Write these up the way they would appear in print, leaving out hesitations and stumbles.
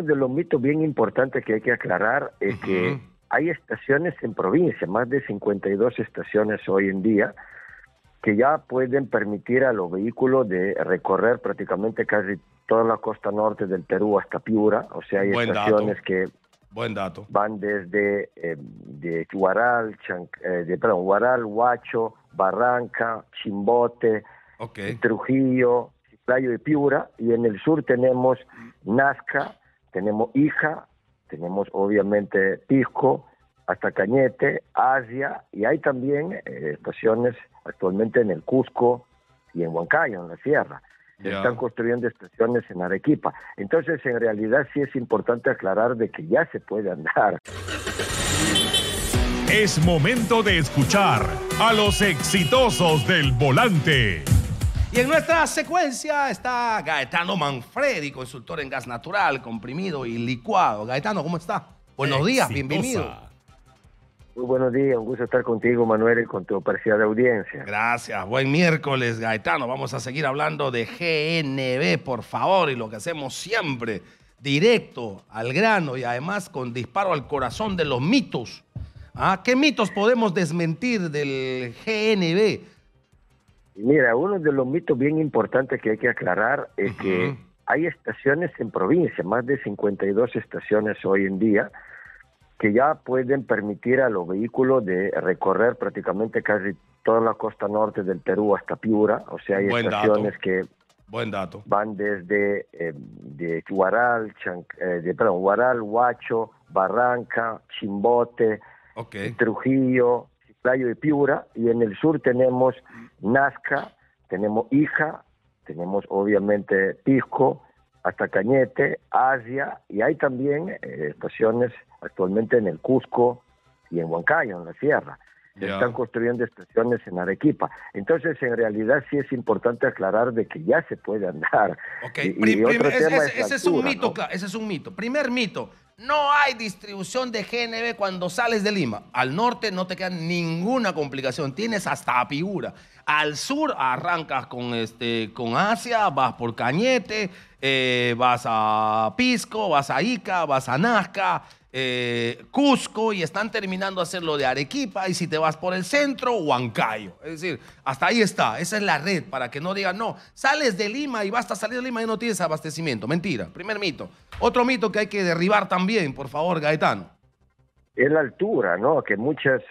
uno de los mitos bien importantes que hay que aclarar es que hay estaciones en provincia, más de 52 estaciones hoy en día, que ya pueden permitir a los vehículos de recorrer prácticamente casi toda la costa norte del Perú hasta Piura. O sea, hay estaciones que van desde de Huaral, Huaral, Huacho, Barranca, Chimbote, Trujillo, Chiclayo y Piura. Y en el sur tenemos Nazca, tenemos Hija, tenemos obviamente Pisco, hasta Cañete, Asia, y hay también estaciones actualmente en el Cusco y en Huancayo, en la sierra. Están construyendo estaciones en Arequipa. Entonces, en realidad sí es importante aclarar de que ya se puede andar. Es momento de escuchar a los exitosos del volante. Y en nuestra secuencia está Gaetano Manfredi, consultor en gas natural, comprimido y licuado. Gaetano, ¿cómo está? Buenos días, bienvenido. Muy buenos días, un gusto estar contigo, Manuel, y con tu apreciada audiencia. Gracias, buen miércoles, Gaetano. Vamos a seguir hablando de GNV, por favor, y lo que hacemos siempre, directo al grano y además con disparo al corazón de los mitos. ¿Qué mitos podemos desmentir del GNV? Mira, uno de los mitos bien importantes que hay que aclarar es que hay estaciones en provincia, más de 52 estaciones hoy en día, que ya pueden permitir a los vehículos de recorrer prácticamente casi toda la costa norte del Perú hasta Piura. O sea, hay estaciones que van desde de Huaral, Huaral, Huacho, Barranca, Chimbote, Trujillo, Chiclayo y Piura. Y en el sur tenemos Nazca, tenemos Hija, tenemos obviamente Pisco, hasta Cañete, Asia, y hay también estaciones actualmente en el Cusco y en Huancayo, en la sierra. Están construyendo estaciones en Arequipa. Entonces, en realidad sí es importante aclarar de que ya se puede andar. Ese es un mito, claro, ese es un mito. Primer mito, no hay distribución de GNV cuando sales de Lima. Al norte no te queda ninguna complicación, tienes hasta Piura. Al sur arrancas con Asia, vas por Cañete, vas a Pisco, vas a Ica, vas a Nazca, Cusco, y están terminando de hacer lo de Arequipa, y si te vas por el centro, Huancayo. Es decir, hasta ahí está, esa es la red, para que no digan, no, sales de Lima y basta salir de Lima y no tienes abastecimiento. Mentira, primer mito. Otro mito que hay que derribar también, por favor, Gaetano. Es la altura, ¿no? Que muchos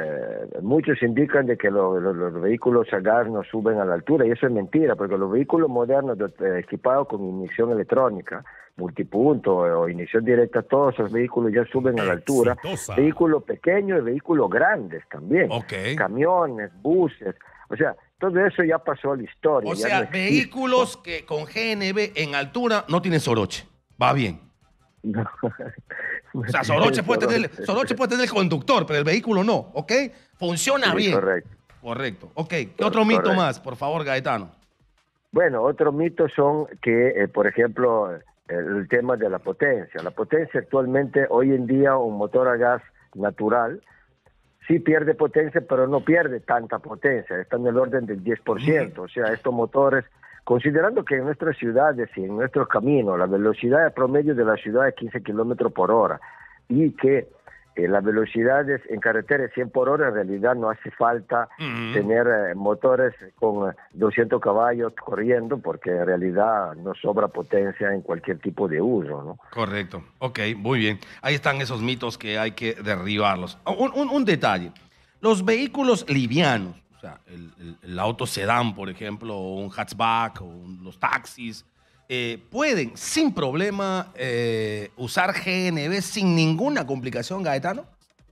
indican de que los vehículos a gas no suben a la altura, y eso es mentira, porque los vehículos modernos equipados con inyección electrónica, multipunto o inyección directa, todos esos vehículos ya suben a la altura. Vehículos pequeños y vehículos grandes también. Camiones, buses, o sea, todo eso ya pasó a la historia. O sea, vehículos que con GNV en altura no tienen soroche. Va bien. No. O sea, Soroche puede tener el conductor, pero el vehículo no, ¿ok? Funciona bien. Correcto. Ok, ¿qué otro mito más, por favor, Gaetano? Bueno, otros mitos son que, por ejemplo, el tema de la potencia. La potencia actualmente, hoy en día, un motor a gas natural, sí pierde potencia, pero no pierde tanta potencia, está en el orden del 10%. O sea, estos motores, considerando que en nuestras ciudades y en nuestros caminos la velocidad promedio de la ciudad es 15 kilómetros por hora, y que las velocidades en carretera es 100 por hora, en realidad no hace falta tener motores con 200 caballos corriendo, porque en realidad no sobra potencia en cualquier tipo de uso, ¿no? Correcto. Ok, muy bien. Ahí están esos mitos que hay que derribarlos. Un detalle. Los vehículos livianos, o sea, el auto sedán, por ejemplo, o un hatchback, o los taxis, ¿pueden sin problema usar GNV sin ninguna complicación, Gaetano?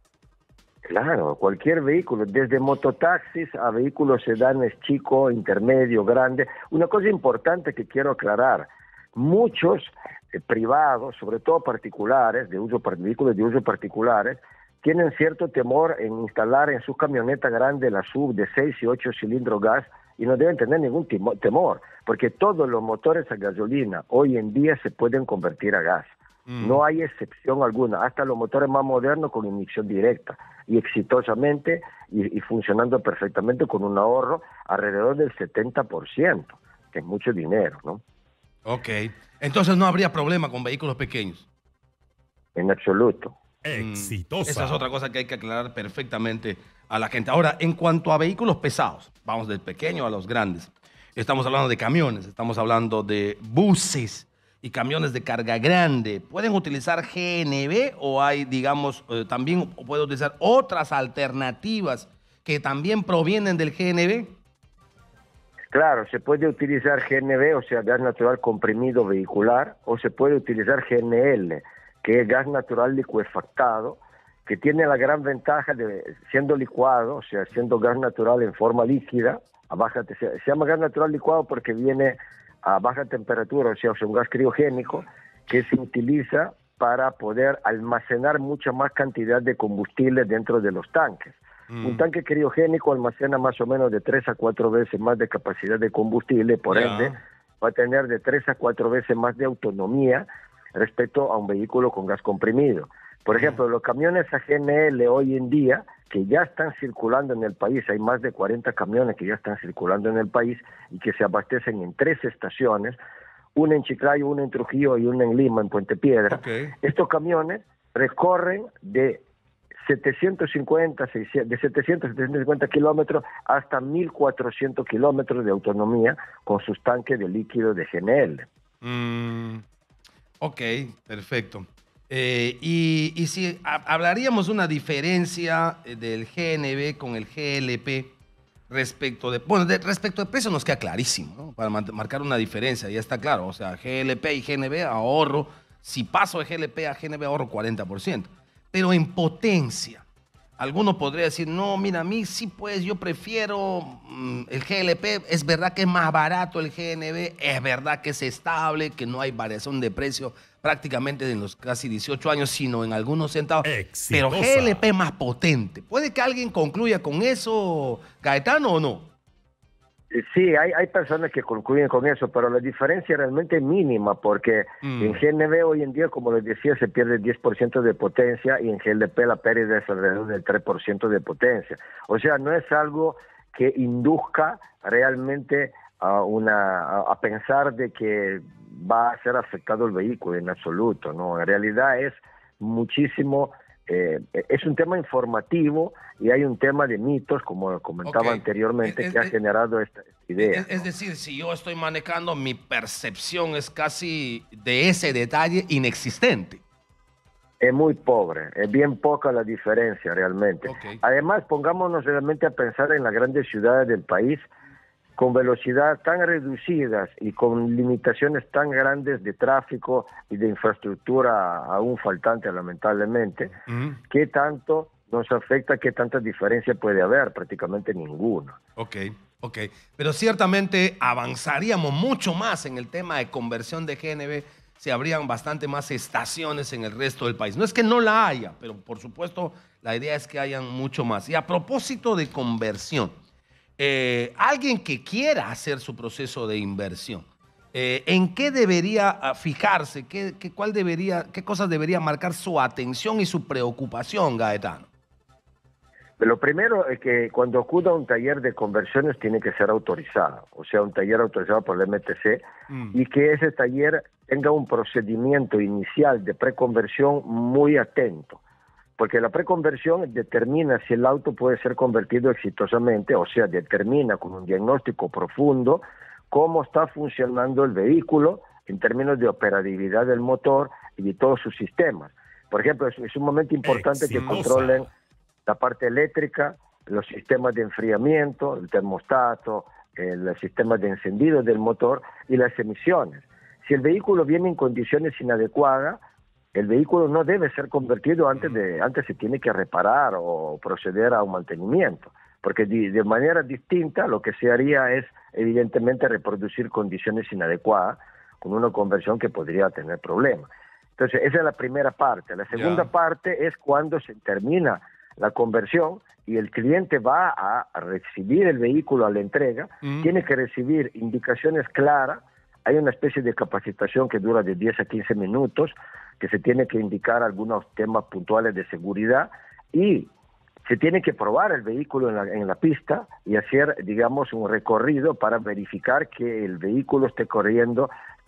Claro, cualquier vehículo, desde mototaxis a vehículos sedanes chico, intermedio, grande. Una cosa importante que quiero aclarar, muchos privados, sobre todo particulares, vehículos de uso particulares, tienen cierto temor en instalar en sus camionetas grandes la SUV de 6 y 8 cilindros gas, y no deben tener ningún temor, porque todos los motores a gasolina hoy en día se pueden convertir a gas. No hay excepción alguna, hasta los motores más modernos con inyección directa, y exitosamente y funcionando perfectamente con un ahorro alrededor del 70%, que es mucho dinero, ¿no? Ok, entonces no habría problema con vehículos pequeños. en absoluto. Exitosa. Esa es otra cosa que hay que aclarar perfectamente a la gente. Ahora, en cuanto a vehículos pesados, vamos del pequeño a los grandes. Estamos hablando de camiones, estamos hablando de buses y camiones de carga grande. ¿Pueden utilizar GNV o hay, digamos, también pueden utilizar otras alternativas que también provienen del GNV? Claro, se puede utilizar GNV, o sea, gas natural comprimido vehicular, o se puede utilizar GNL, que es gas natural licuefactado, que tiene la gran ventaja de, siendo licuado, o sea, siendo gas natural en forma líquida, se llama gas natural licuado porque viene a baja temperatura, o sea, es un gas criogénico que se utiliza para poder almacenar mucha más cantidad de combustible dentro de los tanques. Un tanque criogénico almacena más o menos de 3 a 4 veces más de capacidad de combustible, por ende va a tener de 3 a 4 veces más de autonomía respecto a un vehículo con gas comprimido. Por ejemplo, los camiones a GNL hoy en día, que ya están circulando en el país, hay más de 40 camiones que ya están circulando en el país y que se abastecen en 3 estaciones, una en Chiclayo, una en Trujillo y una en Lima, en Puente Piedra. Estos camiones recorren de 750 kilómetros hasta 1.400 kilómetros de autonomía con sus tanques de líquido de GNL. Ok, perfecto. Y si hablaríamos de una diferencia del GNV con el GLP respecto de precio nos queda clarísimo, ¿no? Para marcar una diferencia, ya está claro. O sea, GLP y GNV ahorro, si paso de GLP a GNV ahorro 40%. Pero en potencia, alguno podría decir, no, mira, a mí sí, pues yo prefiero el GLP, es verdad que es más barato el GNV, es verdad que es estable, que no hay variación de precio prácticamente en los casi 18 años, sino en algunos centavos. Exitosa. Pero GLP es más potente. ¿Puede que alguien concluya con eso, Gaetano, o no? Sí, hay personas que concluyen con eso, pero la diferencia realmente es mínima, porque en GNV hoy en día, como les decía, se pierde el 10% de potencia y en GLP la pérdida es alrededor del 3% de potencia. O sea, no es algo que induzca realmente a pensar de que va a ser afectado el vehículo en absoluto, ¿no? En realidad es muchísimo... es un tema informativo y hay un tema de mitos, como comentaba anteriormente, que ha generado esta idea. Es decir, si yo estoy manejando, mi percepción es casi de ese detalle inexistente. Es muy pobre, es bien poca la diferencia realmente. Además, pongámonos realmente a pensar en las grandes ciudades del país, con velocidad tan reducidas y con limitaciones tan grandes de tráfico y de infraestructura aún faltante, lamentablemente, ¿qué tanto nos afecta? ¿Qué tanta diferencia puede haber? Prácticamente ninguna. Ok. Pero ciertamente avanzaríamos mucho más en el tema de conversión de GNV si habrían bastante más estaciones en el resto del país. No es que no la haya, pero por supuesto la idea es que hayan mucho más. Y a propósito de conversión, alguien que quiera hacer su proceso de inversión, ¿en qué debería fijarse? ¿Qué cosas debería marcar su atención y su preocupación, Gaetano? Lo primero es que cuando acuda a un taller de conversiones tiene que ser autorizado, o sea, un taller autorizado por el MTC, y que ese taller tenga un procedimiento inicial de preconversión muy atento. Porque la preconversión determina si el auto puede ser convertido exitosamente, o sea, determina con un diagnóstico profundo cómo está funcionando el vehículo en términos de operabilidad del motor y de todos sus sistemas. Por ejemplo, es un momento importante que controlen la parte eléctrica, los sistemas de enfriamiento, el termostato, el sistema de encendido del motor y las emisiones. Si el vehículo viene en condiciones inadecuadas, el vehículo no debe ser convertido antes se tiene que reparar o proceder a un mantenimiento, porque de manera distinta lo que se haría es evidentemente reproducir condiciones inadecuadas con una conversión que podría tener problemas. Entonces esa es la primera parte. La segunda parte es cuando se termina la conversión y el cliente va a recibir el vehículo a la entrega, tiene que recibir indicaciones claras. Hay una especie de capacitación que dura de 10 a 15 minutos, que se tiene que indicar algunos temas puntuales de seguridad y se tiene que probar el vehículo en la pista y hacer, digamos, un recorrido para verificar que el vehículo esté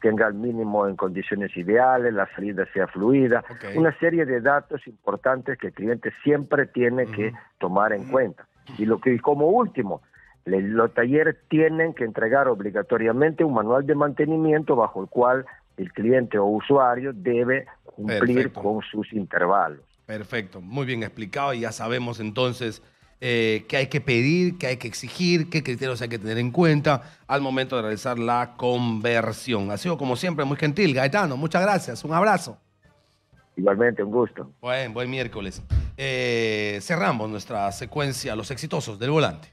tenga el mínimo en condiciones ideales, la salida sea fluida, una serie de datos importantes que el cliente siempre tiene que tomar en cuenta. Y como último, los talleres tienen que entregar obligatoriamente un manual de mantenimiento bajo el cual el cliente o usuario debe cumplir con sus intervalos. Perfecto, muy bien explicado y ya sabemos entonces qué hay que pedir, qué hay que exigir, qué criterios hay que tener en cuenta al momento de realizar la conversión. Ha sido como siempre muy gentil, Gaetano, muchas gracias, un abrazo. Igualmente, un gusto. Buen miércoles. Cerramos nuestra secuencia Los Exitosos del Volante.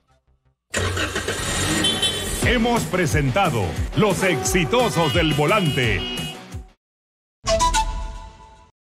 Hemos presentado Los Exitosos del Volante.